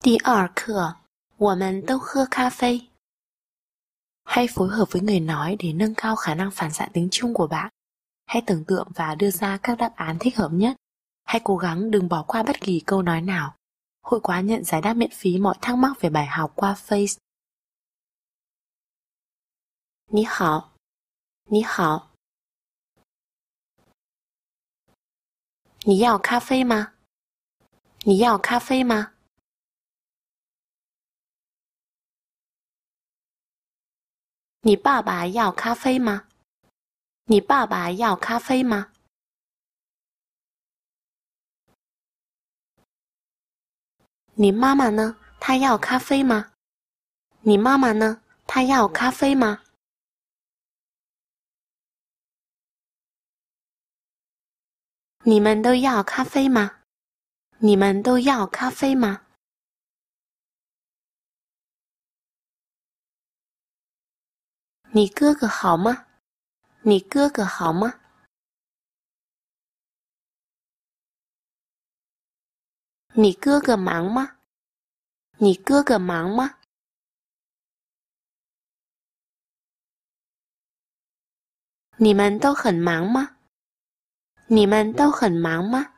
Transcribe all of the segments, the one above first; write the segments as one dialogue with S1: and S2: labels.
S1: 第二课，我们都喝咖啡. Hãy phối hợp với người nói để nâng cao khả năng phản xạ tiếng Trung của bạn. Hãy tưởng tượng và đưa ra các đáp án thích hợp nhất. Hãy cố gắng đừng bỏ qua bất kỳ câu nói nào. Hội quán nhận giải đáp miễn phí mọi thắc mắc về bài học qua Face. 你好，你好。你要咖啡吗？你要咖啡吗？你爸爸要咖啡吗？你爸爸要咖啡吗？你妈妈呢？她要咖啡吗？你妈妈呢？她要咖啡吗？你们都要咖啡吗？你们都要咖啡吗？你哥哥好吗？你哥哥好吗？你哥哥忙吗？你哥哥忙吗？你们都很忙吗？你们都很忙吗？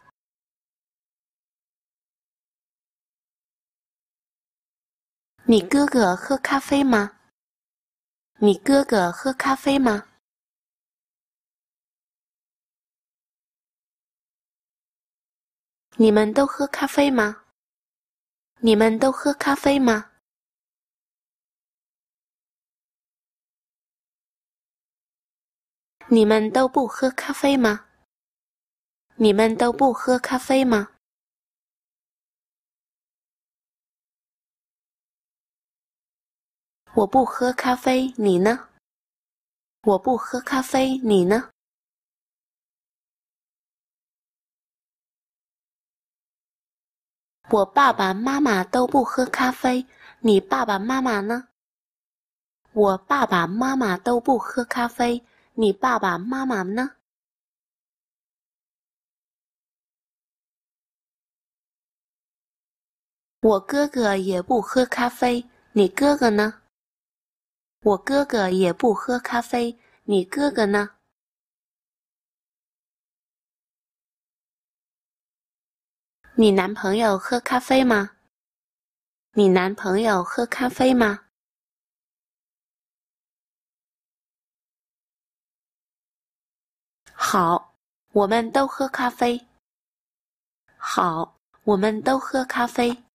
S1: 你哥哥喝咖啡吗？你哥哥喝咖啡吗？你们都喝咖啡吗？你们都喝咖啡吗？你们都不喝咖啡吗？你们都不喝咖啡吗？我不喝咖啡，你呢？我不喝咖啡，你呢？我爸爸妈妈都不喝咖啡，你爸爸妈妈呢？我爸爸妈妈都不喝咖啡，你爸爸妈妈呢？我哥哥也不喝咖啡，你哥哥呢？我哥哥也不喝咖啡，你哥哥呢？你男朋友喝咖啡吗？你男朋友喝咖啡吗？好，我们都喝咖啡。好，我们都喝咖啡。